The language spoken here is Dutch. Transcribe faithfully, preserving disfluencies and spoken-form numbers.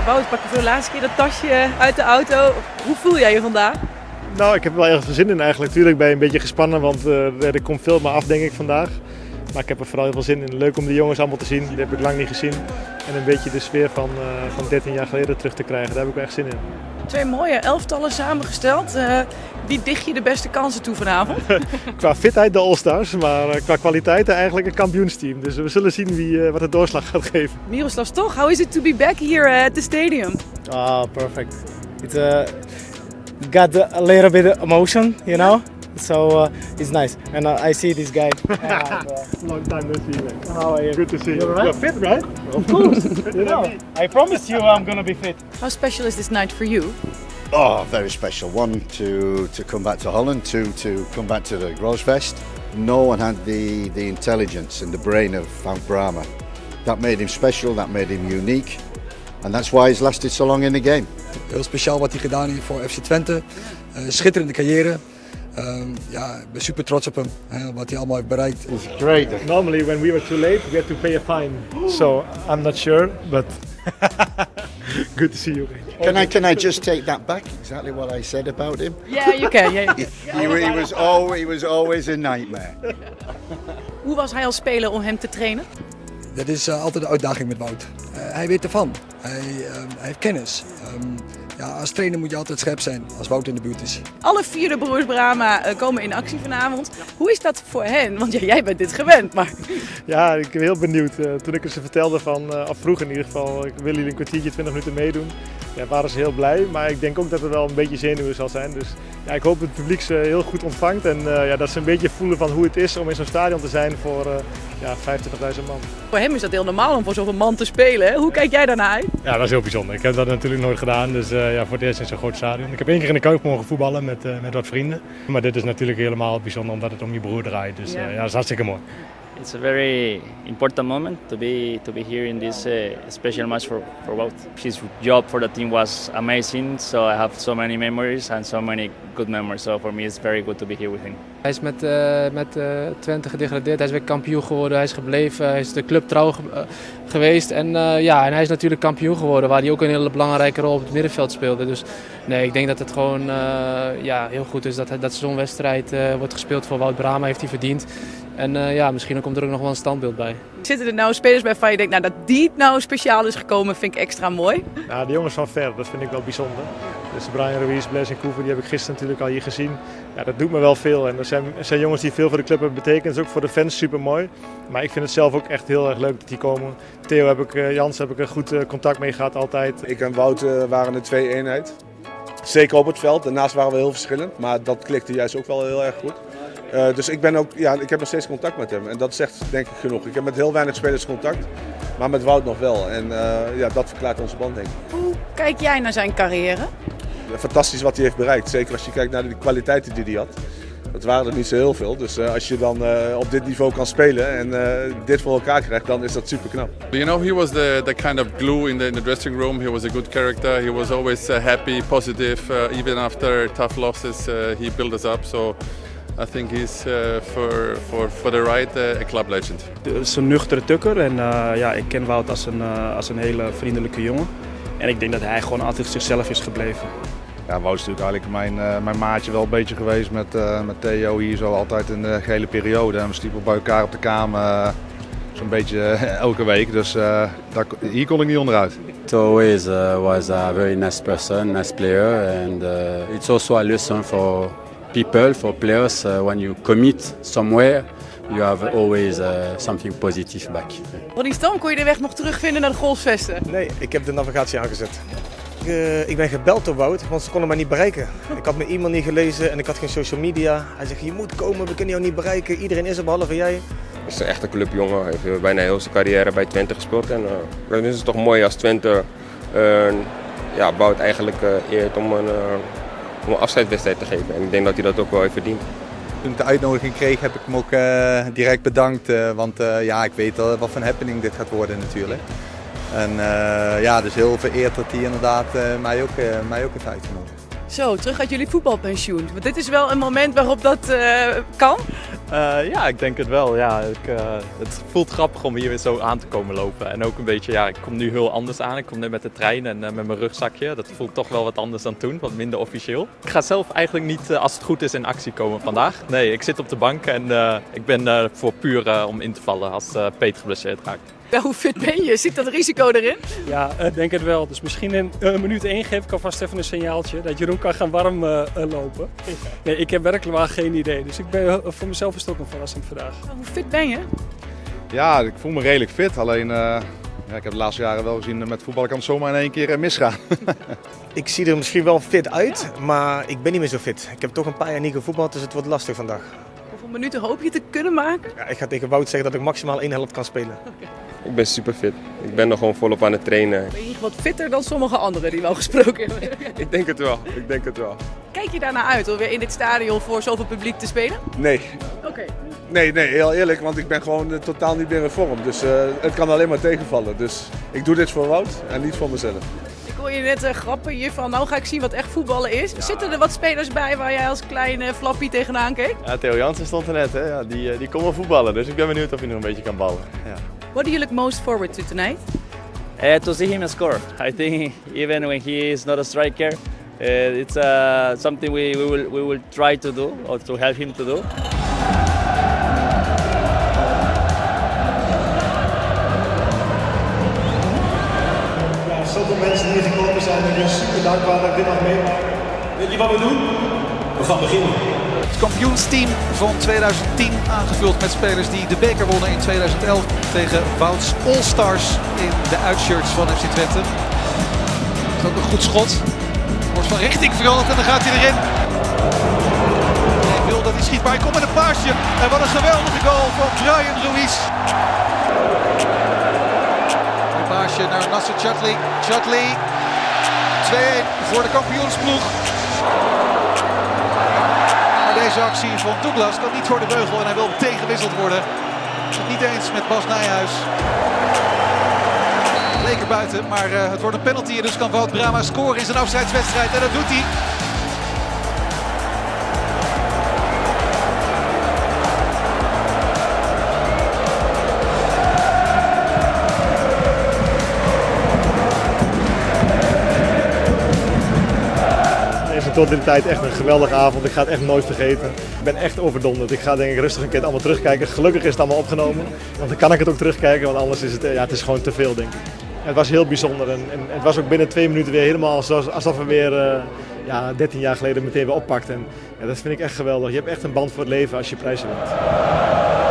Ja, Wout, pak je voor de laatste keer dat tasje uit de auto. Hoe voel jij je vandaag? Nou, ik heb er wel erg veel zin in eigenlijk. Tuurlijk ben je een beetje gespannen, want uh, er komt veel maar af denk ik vandaag. Maar ik heb er vooral heel veel zin in. Leuk om de jongens allemaal te zien, die heb ik lang niet gezien. En een beetje de sfeer van, uh, van dertien jaar geleden terug te krijgen, daar heb ik wel echt zin in. Twee mooie elftallen samengesteld. Uh, wie dicht je de beste kansen toe vanavond? Qua fitheid de All-Stars, maar uh, qua kwaliteiten eigenlijk een kampioensteam. Dus we zullen zien wie, uh, wat de doorslag gaat geven. Miroslav Stoch, how is it to be back here at the stadium? Ah, perfect. It's uh, got a little bit of emotion, you know? So uh, it's nice. And uh, I see this guy. And, uh, Long time no see, man. How are you? Good to see you. Right? You're fit, right? Of course. You know, I promised you I'm gonna be fit. How special is this night for you? Oh, very special. One, to, to come back to Holland. Two, to come back to the Groesfest. No one had the, the intelligence and the brain of Wout Brama. That made him special, that made him unique. And that's why he's lasted so long in the game. Heel speciaal wat hij gedaan heeft voor F C Twente. Uh, schitterende carrière. Um, ja, ik ben super trots op hem, hè, wat hij allemaal heeft bereikt. It's great. Normally when we were too late, we had to pay a fine. So I'm not sure, but good to see you. Can I can I just take that back? Exactly what I said about him. Yeah, you can. Yeah. He, he was always he was always a nightmare. Hoe was hij als speler om hem te trainen? Dat is uh, altijd de uitdaging met Wout. Uh, hij weet ervan. Hij, uh, hij heeft kennis. Um, ja, als trainer moet je altijd scherp zijn als Wout in de buurt is. Alle vier de broers Brama uh, komen in actie vanavond. Hoe is dat voor hen? Want ja, jij bent dit gewend, maar... Ja, ik ben heel benieuwd. Uh, toen ik ze vertelde van, uh, of vroeg in ieder geval, ik wil jullie een kwartiertje, twintig minuten meedoen. Ja, waren ze heel blij, maar ik denk ook dat er wel een beetje zenuwen zal zijn. Dus ja, ik hoop dat het publiek ze heel goed ontvangt en uh, ja, dat ze een beetje voelen van hoe het is om in zo'n stadion te zijn voor uh, ja, vijfentwintigduizend man. Voor hem is dat heel normaal om voor zoveel man te spelen. Hè? Hoe kijk jij daarnaar uit? Ja, dat is heel bijzonder. Ik heb dat natuurlijk nooit gedaan, dus uh, ja, voor het eerst in zo'n groot stadion. Ik heb één keer in de Kuip mogen voetballen met, uh, met wat vrienden. Maar dit is natuurlijk helemaal bijzonder omdat het om je broer draait. Dus uh, ja, dat is hartstikke mooi. It's a very important moment to be to be here in this uh, special match for, for Wout. His job for the team was amazing, so I have so many memories and so many good memories. So for me it's very good to be here with him. Hij is met, uh, met uh, Twente gedegradeerd, hij is weer kampioen geworden, hij is gebleven, hij is de club trouw ge uh, geweest. En, uh, ja, en hij is natuurlijk kampioen geworden, waar hij ook een hele belangrijke rol op het middenveld speelde. Dus nee, ik denk dat het gewoon uh, ja, heel goed is dat, dat zo'n wedstrijd uh, wordt gespeeld voor Wout Brama, heeft hij verdiend. En uh, ja, misschien komt er ook nog wel een standbeeld bij. Zitten er nou spelers bij van je denkt, nou dat die nou speciaal is gekomen, vind ik extra mooi? Nou, de jongens van ver, dat vind ik wel bijzonder. Dus Brian Ruiz, Blaise Koever, die heb ik gisteren natuurlijk al hier gezien. Ja, dat doet me wel veel. En er zijn, er zijn jongens die veel voor de club hebben betekend. Dat is ook voor de fans super mooi. Maar ik vind het zelf ook echt heel erg leuk dat die komen. Theo heb ik, uh, Jans heb ik er goed uh, contact mee gehad altijd. Ik en Wout uh, waren een twee-eenheid. Zeker op het veld. Daarnaast waren we heel verschillend. Maar dat klikte juist ook wel heel erg goed. Uh, dus ik, ben ook, ja, ik heb nog steeds contact met hem. En dat zegt denk ik genoeg. Ik heb met heel weinig spelers contact. Maar met Wout nog wel. En uh, ja, dat verklaart onze band denk ik. Hoe kijk jij naar zijn carrière? Fantastisch wat hij heeft bereikt. Zeker als je kijkt naar de kwaliteiten die hij had. Dat waren er niet zo heel veel. Dus uh, als je dan uh, op dit niveau kan spelen en uh, dit voor elkaar krijgt, dan is dat super knap. You know, he was the, the kind of glue in the, in the dressing room. He was a good character. He was always uh, happy, positive. Uh, even after tough losses, uh, he built us up. So I think he's uh, for, for, for the right uh, a club legend. Het is een nuchtere tukker en uh, ja, ik ken Wout als een, uh, als een hele vriendelijke jongen. En ik denk dat hij gewoon altijd zichzelf is gebleven. Ja, Wout is natuurlijk eigenlijk mijn, uh, mijn maatje wel een beetje geweest met, uh, met Theo hier zo altijd in de gehele periode. En we sliepen bij elkaar op de kamer uh, zo'n beetje uh, elke week, dus uh, daar, hier kon ik niet onderuit. It always uh, was a very nice person, nice player, and uh, it's also a lesson for people, for players. Uh, when you commit somewhere, you have always uh, something positive back. Ronnie Stam, kon je de weg nog terugvinden naar de golfsvesten? Nee, ik heb de navigatie aangezet. Ik, uh, ik ben gebeld door Wout, want ze konden mij niet bereiken. Ik had mijn e-mail niet gelezen en ik had geen social media. Hij zegt, je moet komen, we kunnen jou niet bereiken. Iedereen is er behalve jij. Het is een echte clubjongen. Hij heeft bijna heel zijn carrière bij Twente gespeeld. En uh, dan is het toch mooi als Twente uh, ja, Wout eigenlijk uh, eert om een, uh, om een afscheidswedstrijd te geven. En ik denk dat hij dat ook wel heeft verdiend. Toen ik de uitnodiging kreeg heb ik hem ook uh, direct bedankt. Uh, want uh, ja, ik weet al wat voor een happening dit gaat worden natuurlijk. En uh, ja, dus heel vereerd dat hij inderdaad uh, mij, ook, uh, mij ook heeft uitgenodigd. Zo, terug uit jullie voetbalpensioen. Want dit is wel een moment waarop dat uh, kan? Uh, ja, ik denk het wel. Ja, ik, uh, het voelt grappig om hier weer zo aan te komen lopen. En ook een beetje, ja, ik kom nu heel anders aan. Ik kom net met de trein en uh, met mijn rugzakje. Dat voelt toch wel wat anders dan toen, wat minder officieel. Ik ga zelf eigenlijk niet, uh, als het goed is, in actie komen vandaag. Nee, ik zit op de bank en uh, ik ben uh, voor puur uh, om in te vallen als uh, Peet geblesseerd raakt. Ja, hoe fit ben je? Zit dat risico erin? Ja, ik uh, denk het wel. Dus misschien in uh, minuut één geef ik alvast even een signaaltje dat Jeroen kan gaan warm uh, uh, lopen. Nee, ik heb werkelijk wel geen idee. Dus ik ben, uh, voor mezelf is het ook een verrassing vandaag. Hoe fit ben je? Ja, ik voel me redelijk fit. Alleen, uh, ja, ik heb de laatste jaren wel gezien met voetbal kan het zomaar in één keer uh, misgaan. Ik zie er misschien wel fit uit, maar ik ben niet meer zo fit. Ik heb toch een paar jaar niet gevoetbald, dus het wordt lastig vandaag. Hoeveel minuten hoop je te kunnen maken? Ja, ik ga tegen Wout zeggen dat ik maximaal één helft kan spelen. Okay. Ik ben super fit. Ik ben nog gewoon volop aan het trainen. Ben je wat fitter dan sommige anderen die wel gesproken hebben? Ik denk het wel. Ik denk het wel. Kijk je daarna uit om weer in dit stadion voor zoveel publiek te spelen? Nee. Oké. Okay. Nee, nee, heel eerlijk, want ik ben gewoon uh, totaal niet meer in vorm. Dus uh, het kan alleen maar tegenvallen. Dus ik doe dit voor Wout en niet voor mezelf. Ik hoor je net uh, grappen hiervan, nou ga ik zien wat echt voetballen is. Ja. Zitten er wat spelers bij waar jij als kleine uh, flappie tegenaan keek? Ja, Theo Jansen stond er net, hè? Ja, die, uh, die kon wel voetballen, dus ik ben benieuwd of hij nog een beetje kan ballen. Ja. What do you look most forward to tonight? Uh, to see him score. I think even when he is not a striker, uh, it's uh, something we, we, will, we will try to do, or to help him to do. Ja, zoveel mensen die hier gekomen zijn, ik ben super dankbaar dat ik dit mag meemaken. Weet je wat we doen? We gaan beginnen. Het kampioensteam van tweeduizend tien, aangevuld met spelers die de beker wonnen in tweeduizend elf tegen Wouts All-Stars in de uitshirts van F C Twente. Dat is ook een goed schot. Wordt van richting veranderd en dan gaat hij erin. Hij wil dat hij schiet, maar hij komt met een paasje. En wat een geweldige goal van Brian Ruiz. Een paasje naar Nasser Chadli. Chadli, twee-een voor de kampioensploeg. Deze actie van Douglas kan niet voor de beugel en hij wil tegenwisseld worden. Ik ben het niet eens met Bas Nijhuis. Leek er buiten, maar uh, het wordt een penalty en dus kan Wout Brama scoren in zijn afscheidswedstrijd en dat doet hij. Tot in de tijd echt een geweldige avond. Ik ga het echt nooit vergeten. Ik ben echt overdonderd. Ik ga denk ik rustig een keer allemaal terugkijken. Gelukkig is het allemaal opgenomen. Want dan kan ik het ook terugkijken, want anders is het, ja, het is gewoon te veel, denk ik. Het was heel bijzonder en, en het was ook binnen twee minuten weer helemaal zoals, alsof we weer uh, ja, dertien jaar geleden meteen weer oppakten. En ja, dat vind ik echt geweldig. Je hebt echt een band voor het leven als je prijzen wint.